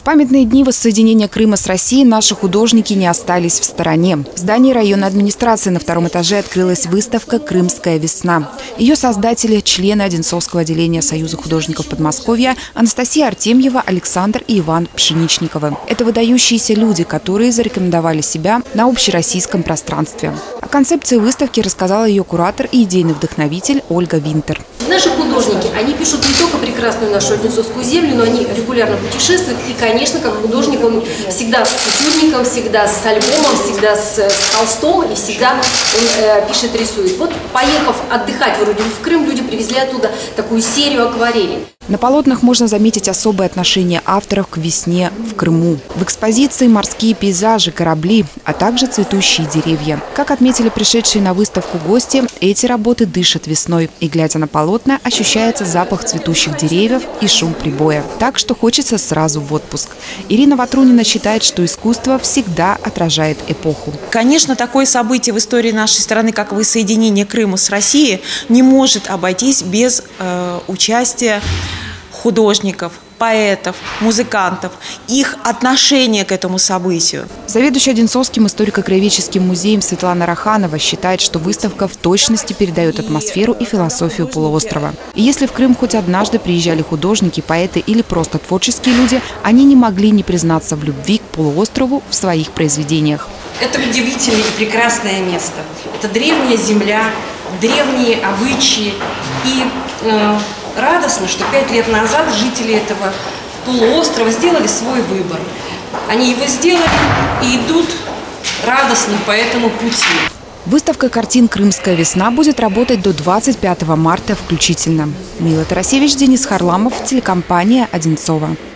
памятные дни воссоединения Крыма с Россией наши художники не остались в стороне. В здании районной администрации на втором этаже открылась выставка «Крымская весна». Ее создатели – члены Одинцовского отделения Союза художников Подмосковья Анастасия Артемьева, Александр и Иван Пшеничниковы. Это выдающиеся люди, которые зарекомендовали себя на общероссийском пространстве. О концепции выставки рассказала ее куратор и идейный вдохновитель Ольга Винтер. Наши художники, они пишут не только прекрасную нашу Одинцовскую землю, но они регулярно путешествуют. И, конечно, как художник, он всегда с этюдником, всегда с альбомом, всегда с холстом, и всегда он пишет, рисует. Вот, поехав отдыхать вроде в Крым, люди привезли оттуда такую серию акварелей. На полотнах можно заметить особое отношение авторов к весне в Крыму. В экспозиции морские пейзажи, корабли, а также цветущие деревья. Как отметили пришедшие на выставку гости, эти работы дышат весной. И, глядя на полотна, ощущается запах цветущих деревьев и шум прибоя. Так что хочется сразу в отпуск. Ирина Ватрунина считает, что искусство всегда отражает эпоху. Конечно, такое событие в истории нашей страны, как воссоединение Крыма с Россией, не может обойтись без участия художников, поэтов, музыкантов, их отношение к этому событию. Заведующая Одинцовским историко-краеведческим музеем Светлана Раханова считает, что выставка в точности передает атмосферу и философию полуострова. И если в Крым хоть однажды приезжали художники, поэты или просто творческие люди, они не могли не признаться в любви к полуострову в своих произведениях. Это удивительное и прекрасное место. Это древняя земля, древние обычаи и радостно, что 5 лет назад жители этого полуострова сделали свой выбор. Они его сделали и идут радостно по этому пути. Выставка картин «Крымская весна» будет работать до 25 марта включительно. Мила Тарасевич, Денис Харламов, телекомпания «Одинцова».